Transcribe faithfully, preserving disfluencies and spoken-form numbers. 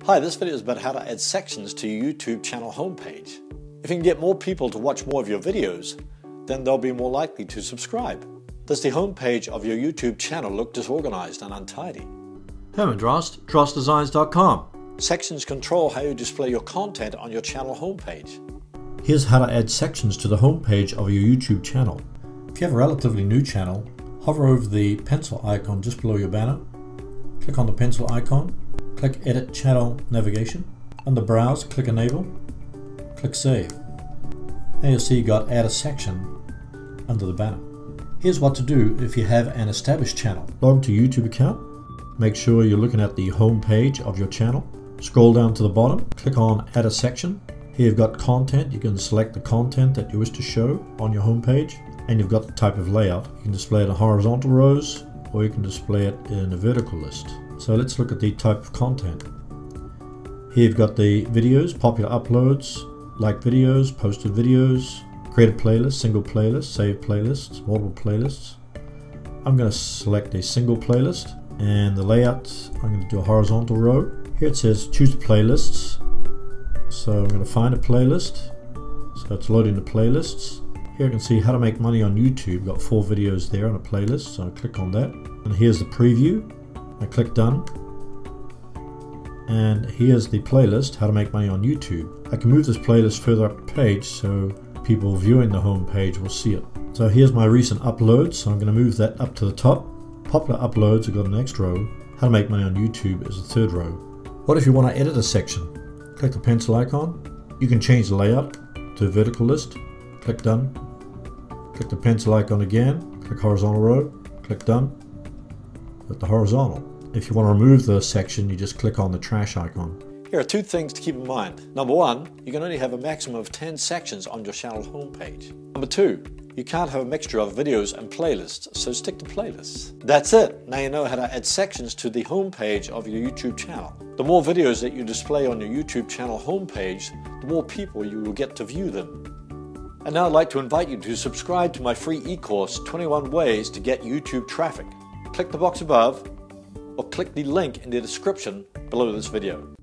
Hi, this video is about how to add sections to your YouTube channel homepage. If you can get more people to watch more of your videos, then they'll be more likely to subscribe. Does the homepage of your YouTube channel look disorganized and untidy? Herman Drost, drost designs dot com. Sections control how you display your content on your channel homepage. Here's how to add sections to the homepage of your YouTube channel. If you have a relatively new channel, hover over the pencil icon just below your banner. Click on the pencil icon. Click Edit Channel Navigation. Under Browse, click Enable. Click Save. Now you'll see you got Add a Section under the banner. Here's what to do if you have an established channel. Log to your YouTube account. Make sure you're looking at the home page of your channel. Scroll down to the bottom. Click on Add a Section. Here you've got content. You can select the content that you wish to show on your home page. And you've got the type of layout. You can display it in horizontal rows, or you can display it in a vertical list. So let's look at the type of content. Here you've got the videos, popular uploads, like videos, posted videos, create a playlist, single playlist, save playlists, multiple playlists. I'm going to select a single playlist, and the layout, I'm going to do a horizontal row. Here it says choose playlists. So I'm going to find a playlist. So it's loading the playlists. Here you can see how to make money on YouTube. Got four videos there on a playlist, so I click on that. And here's the preview. I click done. And here's the playlist, how to make money on YouTube. I can move this playlist further up the page so people viewing the home page will see it. So here's my recent uploads, so I'm going to move that up to the top. Popular uploads, I've got the next row. How to make money on YouTube is the third row. What if you want to edit a section? Click the pencil icon. You can change the layout to a vertical list. Click done. Click the pencil icon again. Click horizontal row. Click done. Click the horizontal. If you want to remove the section, you just click on the trash icon. Here are two things to keep in mind. Number one, you can only have a maximum of ten sections on your channel homepage. Number two, you can't have a mixture of videos and playlists, so stick to playlists. That's it. Now you know how to add sections to the homepage of your YouTube channel. The more videos that you display on your YouTube channel homepage, the more people you will get to view them. And now I'd like to invite you to subscribe to my free e-course, twenty-one ways to get YouTube traffic. Click the box above, or click the link in the description below this video.